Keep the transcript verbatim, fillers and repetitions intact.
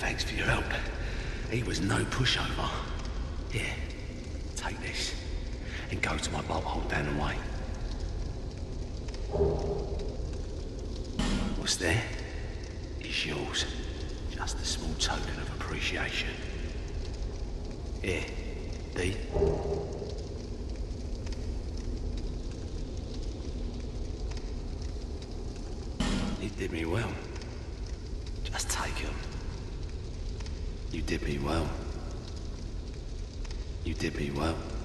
thanks for your help. He was no pushover. Here, take this, and go to my bolt hole down the way. What's there? It's yours. Just a small token of appreciation. Here, D. You did me well. Just take him. You did me well. You did me well.